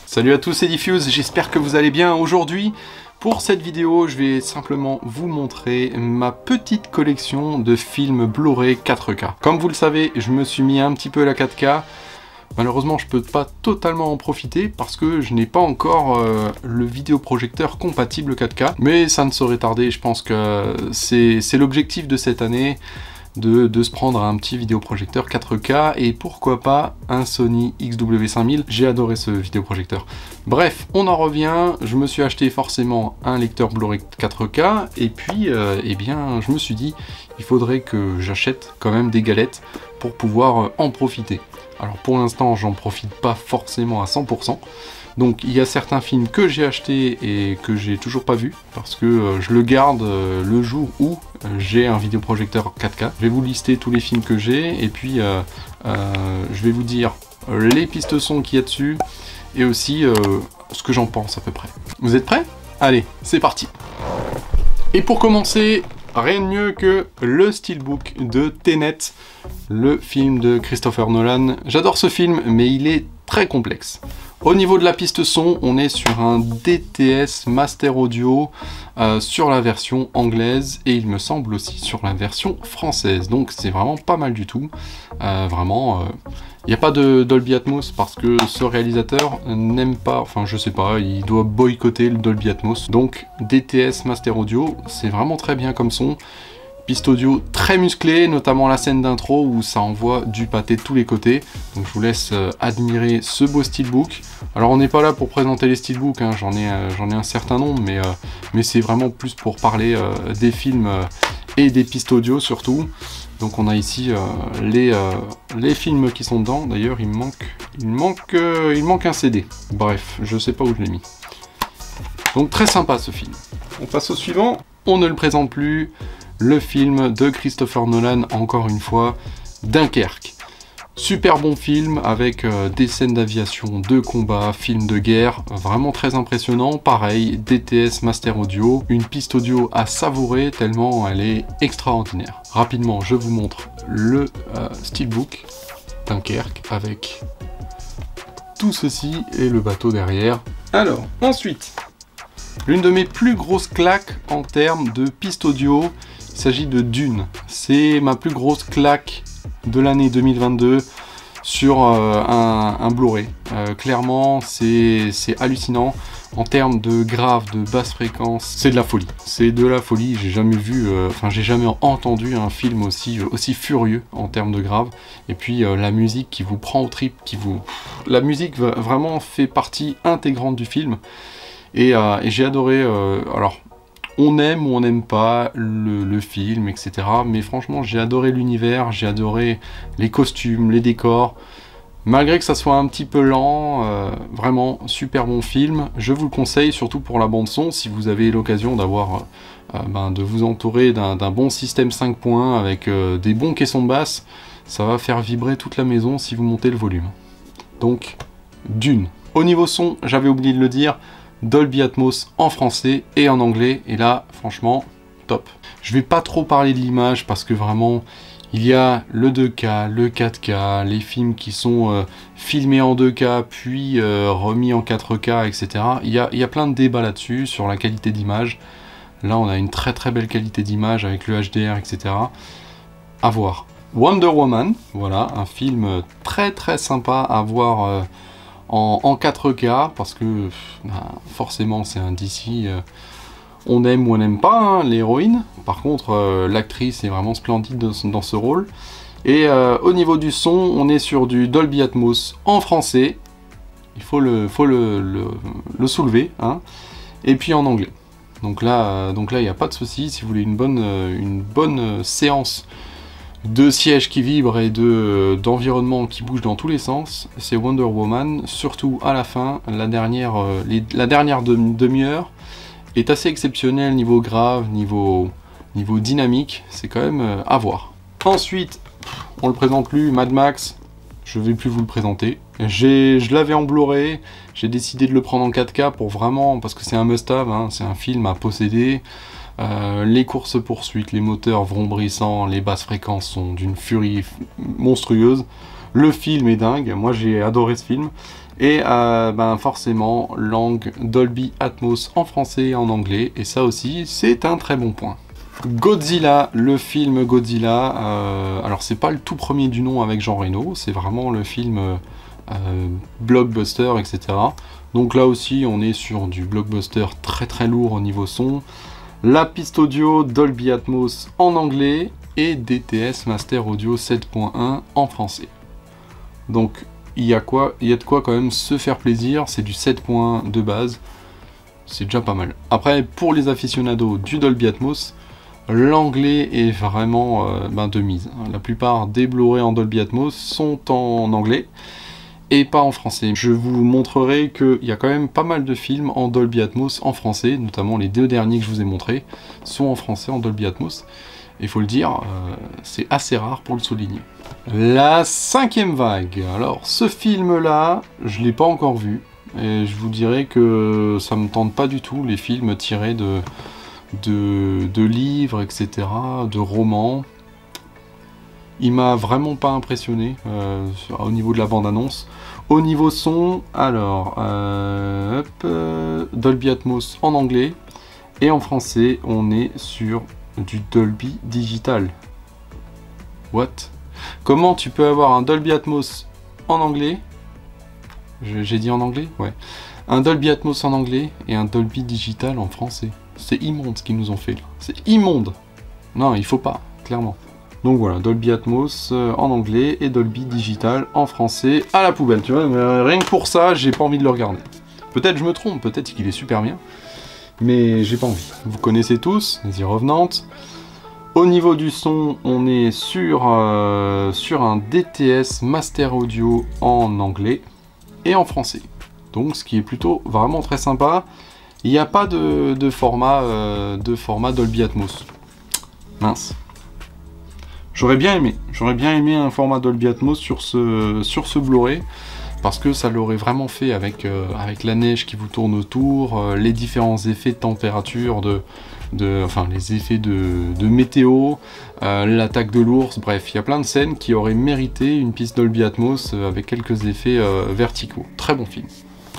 Salut à tous, c'est Diffuse, j'espère que vous allez bien. Aujourd'hui, pour cette vidéo, je vais simplement vous montrer ma petite collection de films Blu-ray 4K. Comme vous le savez, je me suis mis un petit peu à la 4K. Malheureusement, je peux pas totalement en profiter parce que je n'ai pas encore le vidéoprojecteur compatible 4K. Mais ça ne saurait tarder, je pense que c'est l'objectif de cette année. De se prendre un petit vidéoprojecteur 4K et pourquoi pas un Sony XW5000. J'ai adoré ce vidéoprojecteur. Bref, on en revient, je me suis acheté forcément un lecteur Blu-ray 4K et puis eh bien je me suis dit il faudrait que j'achète quand même des galettes pour pouvoir en profiter. Alors pour l'instant j'en profite pas forcément à 100%. Donc il y a certains films que j'ai achetés et que j'ai toujours pas vu parce que je le garde le jour où j'ai un vidéoprojecteur 4K. Je vais vous lister tous les films que j'ai et puis je vais vous dire les pistes son qu'il y a dessus et aussi ce que j'en pense à peu près. Vous êtes prêts? Allez, c'est parti. Et pour commencer, rien de mieux que le Steelbook de Tenet, le film de Christopher Nolan. J'adore ce film, mais il est très complexe. Au niveau de la piste son, on est sur un DTS Master Audio sur la version anglaise et il me semble aussi sur la version française. Donc c'est vraiment pas mal du tout. Vraiment, il n'y a pas de Dolby Atmos parce que ce réalisateur n'aime pas, enfin je sais pas, il doit boycotter le Dolby Atmos. Donc DTS Master Audio, c'est vraiment très bien comme son. Piste audio très musclée, notamment la scène d'intro où ça envoie du pâté de tous les côtés. Donc je vous laisse admirer ce beau steelbook. Alors on n'est pas là pour présenter les steelbooks, hein, j'en ai un certain nombre, mais c'est vraiment plus pour parler des films et des pistes audio surtout. Donc on a ici les films qui sont dedans. D'ailleurs il me manque un CD. Bref, je sais pas où je l'ai mis. Donc très sympa ce film. On passe au suivant. On ne le présente plus. Le film de Christopher Nolan, encore une fois, Dunkerque. Super bon film avec des scènes d'aviation, de combat, film de guerre, vraiment très impressionnant. Pareil, DTS Master Audio, une piste audio à savourer tellement elle est extraordinaire. Rapidement, je vous montre le Steelbook Dunkerque avec tout ceci et le bateau derrière. Alors, ensuite, l'une de mes plus grosses claques en termes de piste audio, il s'agit de Dune. C'est ma plus grosse claque de l'année 2022 sur un Blu-ray. Clairement, c'est hallucinant. En termes de grave, de basse fréquence, c'est de la folie. C'est de la folie. J'ai jamais vu, j'ai jamais entendu un film aussi furieux en termes de grave. Et puis la musique qui vous prend au trip, la musique vraiment fait partie intégrante du film. Et j'ai adoré. Alors, on aime ou on n'aime pas le film, etc. Mais franchement, j'ai adoré l'univers, j'ai adoré les costumes, les décors. Malgré que ça soit un petit peu lent, vraiment super bon film. Je vous le conseille, surtout pour la bande son, si vous avez l'occasion d'avoir, de vous entourer d'un bon système 5 points avec des bons caissons de basse. Ça va faire vibrer toute la maison si vous montez le volume. Donc, Dune. Au niveau son, j'avais oublié de le dire, Dolby Atmos en français et en anglais, et là franchement top. Je vais pas trop parler de l'image parce que vraiment il y a le 2K, le 4K, les films qui sont filmés en 2K puis remis en 4K, etc. Il y a plein de débats là-dessus sur la qualité d'image. Là on a une très très belle qualité d'image avec le HDR, etc. À voir. Wonder Woman, voilà, un film très très sympa à voir en 4K, parce que forcément c'est un DC, on aime ou on n'aime pas hein, l'héroïne. Par contre l'actrice est vraiment splendide dans ce rôle. Et au niveau du son, on est sur du Dolby Atmos en français, il faut le soulever, hein, et puis en anglais. Donc là il n'y a pas de souci. Si vous voulez une bonne séance de sièges qui vibrent et d'environnement qui bouge dans tous les sens, c'est Wonder Woman, surtout à la fin. La dernière demi-heure est assez exceptionnelle niveau grave, niveau dynamique, c'est quand même à voir. Ensuite, on le présente plus, Mad Max, je vais plus vous le présenter. Je l'avais en Blu-ray, j'ai décidé de le prendre en 4K pour vraiment, parce que c'est un must-have, hein, c'est un film à posséder. Les courses-poursuites, les moteurs vrombrissants, les basses fréquences sont d'une furie monstrueuse. Le film est dingue, moi j'ai adoré ce film. Et ben forcément, langue Dolby Atmos en français et en anglais. Et ça aussi, c'est un très bon point. Godzilla, le film Godzilla. Alors c'est pas le tout premier du nom avec Jean Reno, c'est vraiment le film blockbuster, etc. Donc là aussi, on est sur du blockbuster très très lourd au niveau son. La piste audio Dolby Atmos en anglais et DTS Master Audio 7.1 en français. Donc il y a de quoi quand même se faire plaisir, c'est du 7.1 de base, c'est déjà pas mal. Après, pour les aficionados du Dolby Atmos, l'anglais est vraiment de mise. La plupart des Blu-ray en Dolby Atmos sont en anglais et pas en français. Je vous montrerai qu'il y a quand même pas mal de films en Dolby Atmos en français, notamment les 2 derniers que je vous ai montrés sont en français en Dolby Atmos. Il faut le dire, c'est assez rare pour le souligner. La 5e vague. Alors, ce film-là, je ne l'ai pas encore vu. Et je vous dirais que ça me tente pas du tout, les films tirés de livres, etc., de romans. Il m'a vraiment pas impressionné au niveau de la bande-annonce. Au niveau son, alors, Dolby Atmos en anglais. Et en français, on est sur du Dolby Digital. What? Comment tu peux avoir un Dolby Atmos en anglais? J'ai dit en anglais? Ouais. Un Dolby Atmos en anglais et un Dolby Digital en français. C'est immonde ce qu'ils nous ont fait là. C'est immonde. Non, il faut pas, clairement. Donc voilà, Dolby Atmos en anglais et Dolby Digital en français à la poubelle. Tu vois, mais rien que pour ça, j'ai pas envie de le regarder. Peut-être je me trompe, peut-être qu'il est super bien. Mais j'ai pas envie. Vous connaissez tous, les Revenantes. Au niveau du son, on est sur un DTS Master Audio en anglais et en français. Donc ce qui est plutôt vraiment très sympa. Il n'y a pas de format Dolby Atmos. Mince. J'aurais bien aimé un format Dolby Atmos sur ce Blu-ray. Parce que ça l'aurait vraiment fait avec la neige qui vous tourne autour, les différents effets de température, enfin les effets de météo, l'attaque de l'ours, bref, il y a plein de scènes qui auraient mérité une piste Dolby Atmos avec quelques effets verticaux. Très bon film.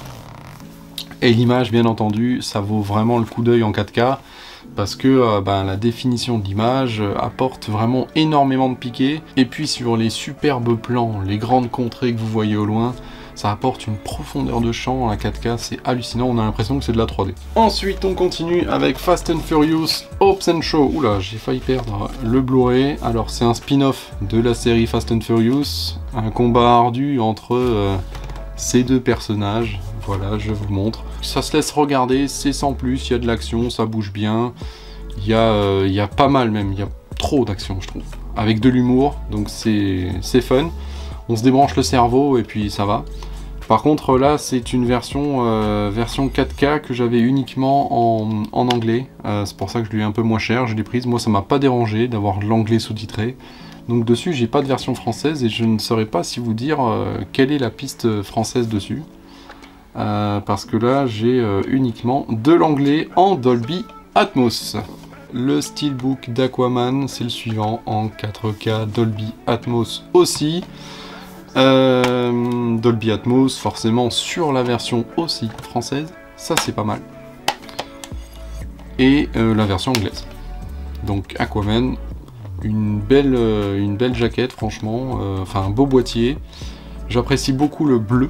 Et l'image, bien entendu, ça vaut vraiment le coup d'œil en 4K, parce que la définition de l'image apporte vraiment énormément de piqué. Et puis sur les superbes plans, les grandes contrées que vous voyez au loin, ça apporte une profondeur de champ. La 4K, c'est hallucinant, on a l'impression que c'est de la 3D. Ensuite, on continue avec Fast and Furious Hobbs and Shaw. Oula, j'ai failli perdre le Blu-ray. Alors, c'est un spin-off de la série Fast and Furious, un combat ardu entre ces 2 personnages. Voilà, je vous montre. Ça se laisse regarder, c'est sans plus, il y a de l'action, ça bouge bien. Il y a pas mal même, il y a trop d'action, je trouve. Avec de l'humour, donc c'est fun. On se débranche le cerveau et puis ça va. Par contre là, c'est une version 4K que j'avais uniquement en anglais. C'est pour ça que je l'ai eu un peu moins cher, je l'ai prise. Moi, ça m'a pas dérangé d'avoir l'anglais sous-titré. Donc dessus, j'ai pas de version française et je ne saurais pas si vous dire quelle est la piste française dessus. Parce que là, j'ai uniquement de l'anglais en Dolby Atmos. Le Steelbook d'Aquaman, c'est le suivant, en 4K Dolby Atmos aussi. Dolby Atmos, forcément, sur la version aussi française, ça c'est pas mal. Et la version anglaise. Donc Aquaman, une belle jaquette, franchement, enfin un beau boîtier. J'apprécie beaucoup le bleu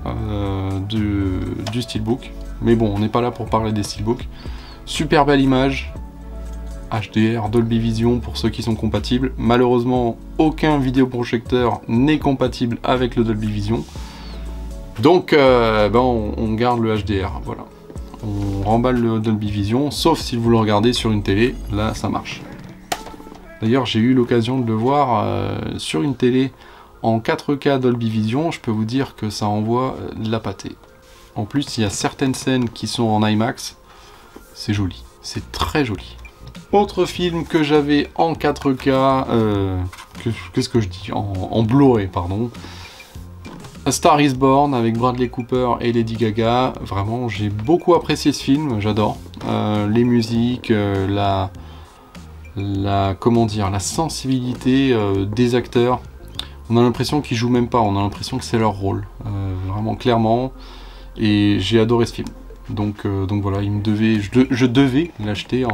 du Steelbook, mais bon, on n'est pas là pour parler des Steelbooks. Super belle image, HDR, Dolby Vision pour ceux qui sont compatibles. Malheureusement, aucun vidéoprojecteur n'est compatible avec le Dolby Vision. Donc, on garde le HDR, voilà. On remballe le Dolby Vision, sauf si vous le regardez sur une télé, là ça marche. D'ailleurs, j'ai eu l'occasion de le voir sur une télé en 4K Dolby Vision, je peux vous dire que ça envoie de la pâtée. En plus, il y a certaines scènes qui sont en IMAX, c'est joli, c'est très joli. Autre film que j'avais en 4K, qu'est-ce que je dis, en Blu-ray, pardon. A Star is Born avec Bradley Cooper et Lady Gaga. Vraiment, j'ai beaucoup apprécié ce film, j'adore. Les musiques, comment dire, la sensibilité des acteurs. On a l'impression qu'ils jouent même pas, on a l'impression que c'est leur rôle, vraiment clairement, et j'ai adoré ce film. Donc voilà, je devais l'acheter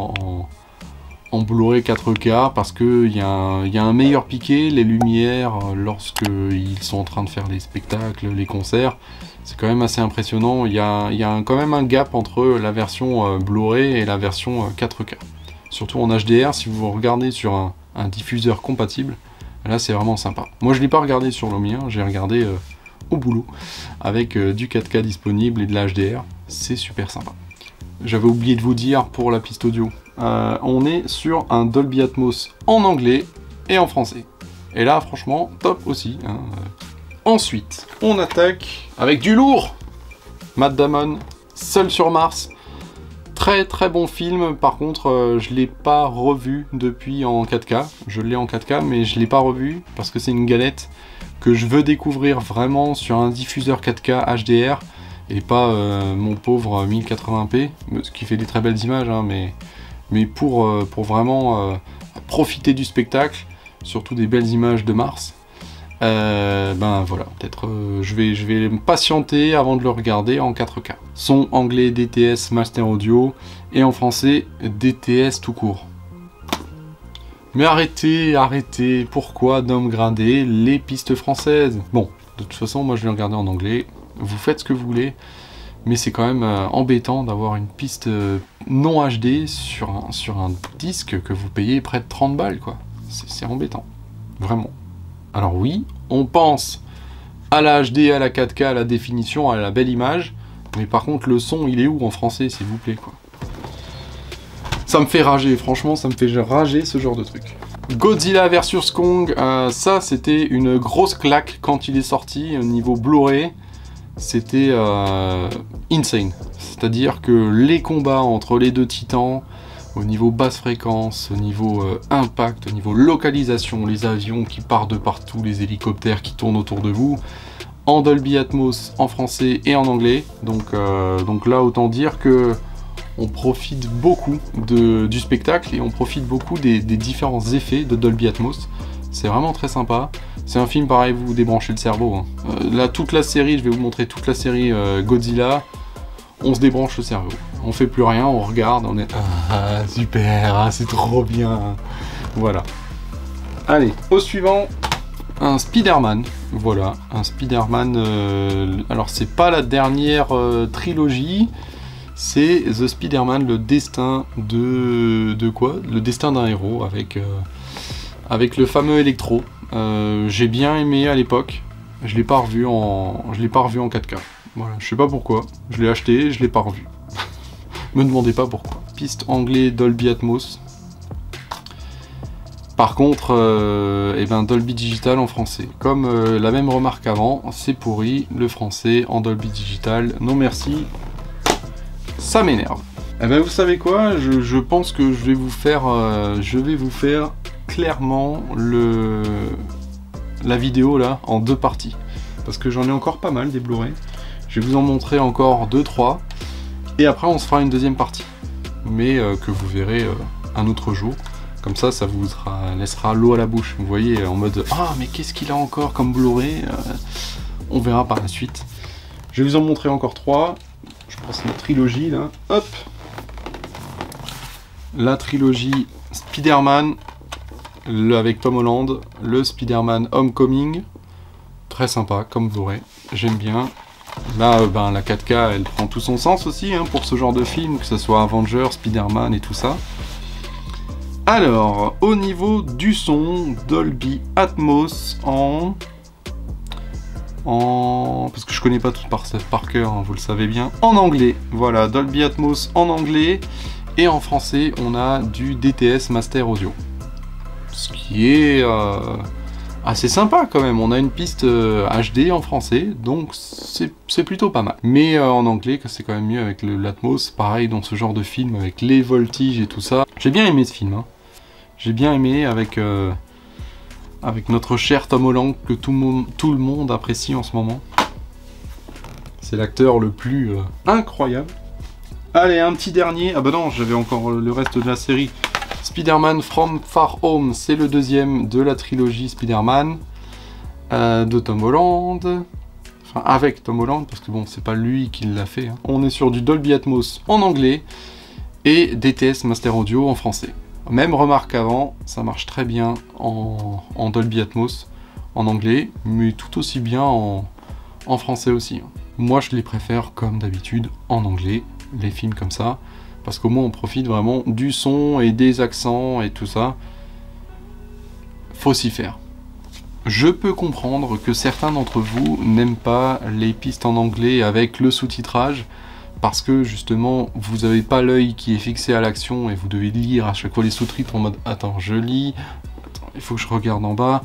en Blu-ray 4K parce qu'il y a un meilleur piqué, les lumières, lorsque ils sont en train de faire les spectacles, les concerts, c'est quand même assez impressionnant. Il y a quand même un gap entre la version Blu-ray et la version 4K. Surtout en HDR, si vous regardez sur un diffuseur compatible, là c'est vraiment sympa. Moi je l'ai pas regardé sur le mien, j'ai regardé au boulot, avec du 4K disponible et de la HDR, c'est super sympa. J'avais oublié de vous dire pour la piste audio, on est sur un Dolby Atmos en anglais et en français. Et là franchement, top aussi. Hein. Ensuite, on attaque avec du lourd. Matt Damon, Seul sur Mars. Très très bon film, par contre je l'ai pas revu depuis en 4K. Je l'ai en 4K mais je l'ai pas revu parce que c'est une galette que je veux découvrir vraiment sur un diffuseur 4K HDR et pas mon pauvre 1080p, ce qui fait des très belles images, hein, mais pour vraiment profiter du spectacle, surtout des belles images de Mars. Ben voilà, peut-être je vais me patienter avant de le regarder en 4K. Son anglais DTS Master Audio et en français DTS tout court. Mais arrêtez, pourquoi downgrader les pistes françaises? Bon, de toute façon, moi je vais regarder en anglais, vous faites ce que vous voulez, mais c'est quand même embêtant d'avoir une piste non HD sur un disque que vous payez près de 30 balles, quoi. C'est embêtant, vraiment. Alors oui, on pense à la HD, à la 4K, à la définition, à la belle image, mais par contre le son il est où en français, s'il vous plaît, quoi. Ça me fait rager, franchement ça me fait rager ce genre de truc. Godzilla vs Kong, ça c'était une grosse claque quand il est sorti au niveau Blu-ray. C'était insane. C'est-à-dire que les combats entre les deux titans, au niveau basse fréquence, au niveau impact, au niveau localisation, les avions qui partent de partout, les hélicoptères qui tournent autour de vous, en Dolby Atmos, en français et en anglais. Donc là, autant dire que on profite beaucoup du spectacle et on profite beaucoup des différents effets de Dolby Atmos. C'est vraiment très sympa. C'est un film pareil, vous débranchez le cerveau. Hein. Là, toute la série, je vais vous montrer toute la série Godzilla. On se débranche le cerveau. On fait plus rien, on regarde, on est... Ah, super, ah, c'est trop bien. Voilà. Allez, au suivant, un Spider-Man. Voilà, un Spider-Man... alors, c'est pas la dernière trilogie, c'est The Spider-Man, le destin de quoi? Le destin d'un héros, avec le fameux Electro. J'ai bien aimé à l'époque. Je l'ai pas revu en 4K. Voilà, je sais pas pourquoi. Je l'ai acheté, je l'ai pas revu. Me demandez pas pourquoi. Piste anglais Dolby Atmos. Par contre, Dolby Digital en français. Comme la même remarque avant, c'est pourri. Le français en Dolby Digital, non merci. Ça m'énerve. Eh ben vous savez quoi, je pense que je vais vous faire clairement la vidéo là en deux parties. Parce que j'en ai encore pas mal des Blu-ray. Je vais vous en montrer encore 2-3. Et après on se fera une deuxième partie. Mais que vous verrez un autre jour. Comme ça, ça vous laissera l'eau à la bouche. Vous voyez, en mode « Ah, mais qu'est-ce qu'il a encore comme Blu-ray » On verra par la suite. Je vais vous en montrer encore 3. Je pense la trilogie là. Hop. La trilogie Spider-Man avec Tom Holland, le Spider-Man Homecoming, très sympa comme Blu-ray, j'aime bien. Là, la 4K, elle prend tout son sens aussi hein, pour ce genre de film, que ce soit Avengers, Spider-Man et tout ça. Alors, au niveau du son, Dolby Atmos parce que je connais pas tout par cœur, hein, vous le savez bien, en anglais. Voilà, Dolby Atmos en anglais, et en français, on a du DTS Master Audio. Ce qui est assez sympa quand même. On a une piste HD en français, donc c'est plutôt pas mal. Mais en anglais, c'est quand même mieux avec l'Atmos. Pareil dans ce genre de film, avec les voltiges et tout ça. J'ai bien aimé ce film. Hein. J'ai bien aimé avec notre cher Tom Holland, que tout le monde apprécie en ce moment. C'est l'acteur le plus incroyable. Allez, un petit dernier. Ah bah non, j'avais encore le reste de la série. Spider-Man From Far Home, c'est le deuxième de la trilogie Spider-Man. de Tom Holland, enfin avec Tom Holland, parce que bon, c'est pas lui qui l'a fait, hein. On est sur du Dolby Atmos en anglais, et DTS Master Audio en français. Même remarque avant, ça marche très bien en Dolby Atmos en anglais, mais tout aussi bien en français aussi. Moi, je les préfère comme d'habitude en anglais, les films comme ça, parce qu'au moins on profite vraiment du son et des accents et tout ça. Faut s'y faire. Je peux comprendre que certains d'entre vous n'aiment pas les pistes en anglais avec le sous-titrage, parce que justement vous n'avez pas l'œil qui est fixé à l'action et vous devez lire à chaque fois les sous-titres en mode attends, je lis, attends, il faut que je regarde en bas,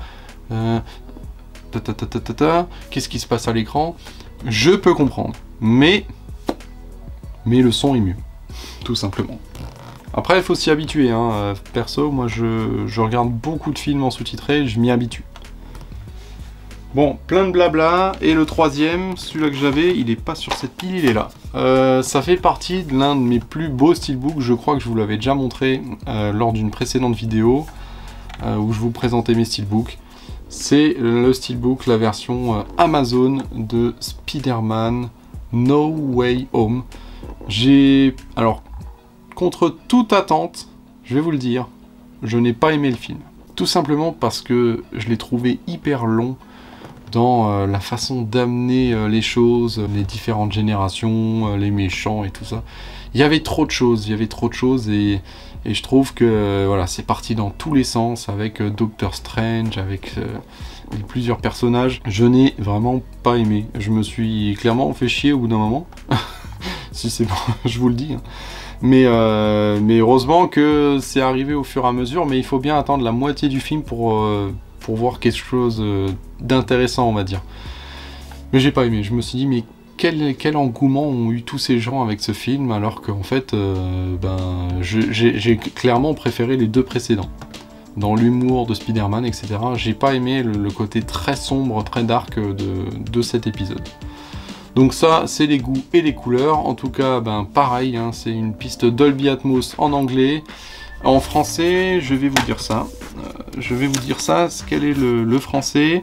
qu'est-ce qui se passe à l'écran? Je peux comprendre, mais le son est mieux, tout simplement. Après il faut s'y habituer, hein. Perso, moi je regarde beaucoup de films en sous-titré, je m'y habitue. Bon, plein de blabla, et le troisième, celui-là que j'avais, il est pas sur cette pile, il est là. Ça fait partie de l'un de mes plus beaux steelbooks, je crois que je vous l'avais déjà montré lors d'une précédente vidéo, où je vous présentais mes steelbooks. C'est le steelbook, la version Amazon de Spider-Man No Way Home. Alors, contre toute attente, je vais vous le dire, je n'ai pas aimé le film. Tout simplement parce que je l'ai trouvé hyper long, dans la façon d'amener les choses, les différentes générations, les méchants et tout ça. Il y avait trop de choses, et je trouve que voilà, c'est parti dans tous les sens avec Doctor Strange, avec plusieurs personnages. Je n'ai vraiment pas aimé. Je me suis clairement fait chier au bout d'un moment. Si c'est bon, je vous le dis. Hein. Mais heureusement que c'est arrivé au fur et à mesure, mais il faut bien attendre la moitié du film pour voir quelque chose d'intéressant, on va dire. Mais j'ai pas aimé, je me suis dit, mais quel engouement ont eu tous ces gens avec ce film, alors qu'en fait, j'ai clairement préféré les deux précédents. Dans l'humour de Spider-Man, etc. J'ai pas aimé le côté très sombre, très dark de cet épisode. Donc ça, c'est les goûts et les couleurs. En tout cas, pareil, hein, c'est une piste Dolby Atmos en anglais. En français, je vais vous dire ça. Quel est le français?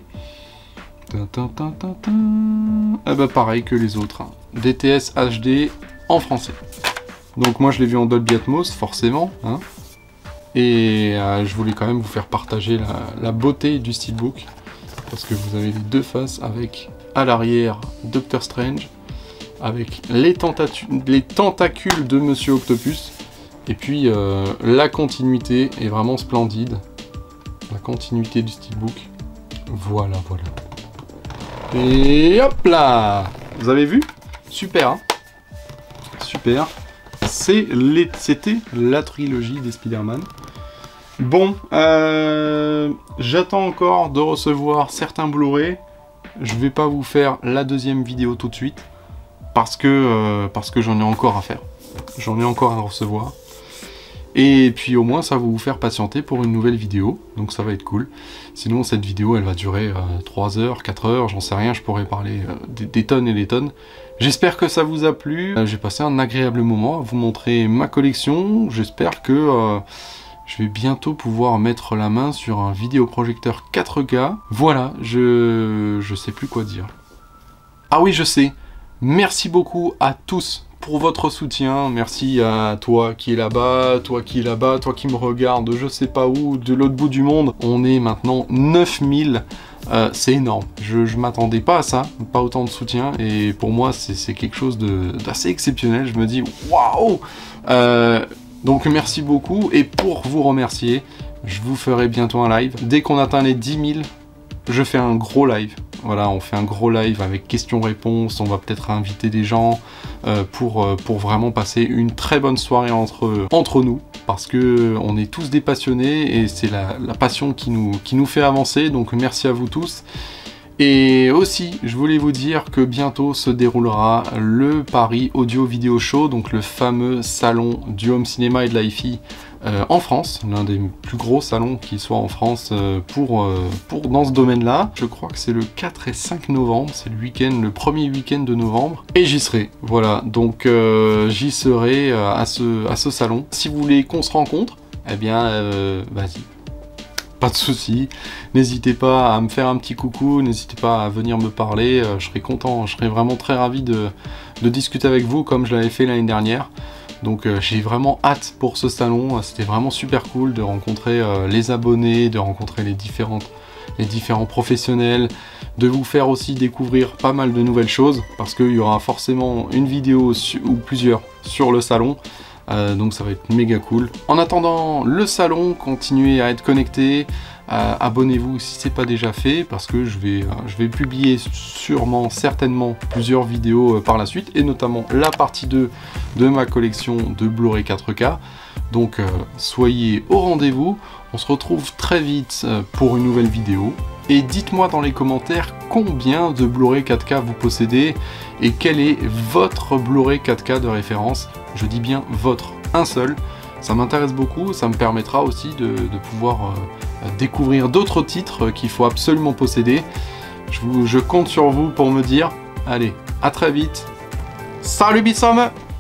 Pareil que les autres. Hein. DTS HD en français. Donc moi, je l'ai vu en Dolby Atmos, forcément. Hein. Et je voulais quand même vous faire partager la beauté du steelbook. Parce que vous avez les deux faces avec, à l'arrière, Doctor Strange. Avec les tentacules de Monsieur Octopus. Et puis la continuité est vraiment splendide. La continuité du steelbook. Voilà. Et hop là! Vous avez vu? Super, hein? Super. C'était la trilogie des Spider-Man. Bon, j'attends encore de recevoir certains Blu-ray. Je vais pas vous faire la deuxième vidéo tout de suite. Parce que j'en ai encore à faire. J'en ai encore à recevoir. Et puis au moins ça va vous faire patienter pour une nouvelle vidéo, donc ça va être cool. Sinon cette vidéo elle va durer 3 heures, 4 heures, j'en sais rien, je pourrais parler des tonnes et des tonnes. J'espère que ça vous a plu, j'ai passé un agréable moment à vous montrer ma collection. J'espère que je vais bientôt pouvoir mettre la main sur un vidéoprojecteur 4K. Voilà, je sais plus quoi dire. Ah oui, je sais, merci beaucoup à tous pour votre soutien, merci à toi qui est là-bas, toi qui est là-bas, toi qui me regarde, je sais pas où, de l'autre bout du monde. On est maintenant 9000, c'est énorme. Je m'attendais pas à ça, pas autant de soutien, et pour moi c'est quelque chose d'assez exceptionnel. Je me dis waouh. Donc merci beaucoup, et pour vous remercier, je vous ferai bientôt un live. Dès qu'on atteint les 10 000, je fais un gros live. Voilà, on fait un gros live avec questions-réponses, on va peut-être inviter des gens pour vraiment passer une très bonne soirée entre nous, parce que on est tous des passionnés et c'est la passion qui nous fait avancer, donc merci à vous tous. Et aussi, je voulais vous dire que bientôt se déroulera le Paris Audio Video Show, donc le fameux salon du home cinéma et de l'hi-fi en France, l'un des plus gros salons qui soit en France dans ce domaine-là. Je crois que c'est le 4 et 5 novembre, c'est le premier week-end de novembre, et j'y serai. Voilà, donc j'y serai à ce salon. Si vous voulez qu'on se rencontre, eh bien, vas-y. pas de souci. N'hésitez pas à me faire un petit coucou, n'hésitez pas à venir me parler, je serai content, je serai vraiment très ravi de discuter avec vous comme je l'avais fait l'année dernière. Donc j'ai vraiment hâte pour ce salon, c'était vraiment super cool de rencontrer les abonnés, de rencontrer les différents professionnels, de vous faire aussi découvrir pas mal de nouvelles choses, parce qu'il y aura forcément une vidéo ou plusieurs sur le salon. Donc ça va être méga cool. En attendant le salon, continuez à être connecté, abonnez-vous si c'est pas déjà fait, parce que je vais publier certainement plusieurs vidéos par la suite, et notamment la partie 2 de ma collection de Blu-ray 4K. Donc soyez au rendez-vous, on se retrouve très vite pour une nouvelle vidéo. Et dites-moi dans les commentaires combien de Blu-ray 4K vous possédez et quel est votre Blu-ray 4K de référence. Je dis bien votre, un seul. Ça m'intéresse beaucoup, ça me permettra aussi de pouvoir découvrir d'autres titres qu'il faut absolument posséder. Je compte sur vous pour me dire. Allez, à très vite. Salut Bissom!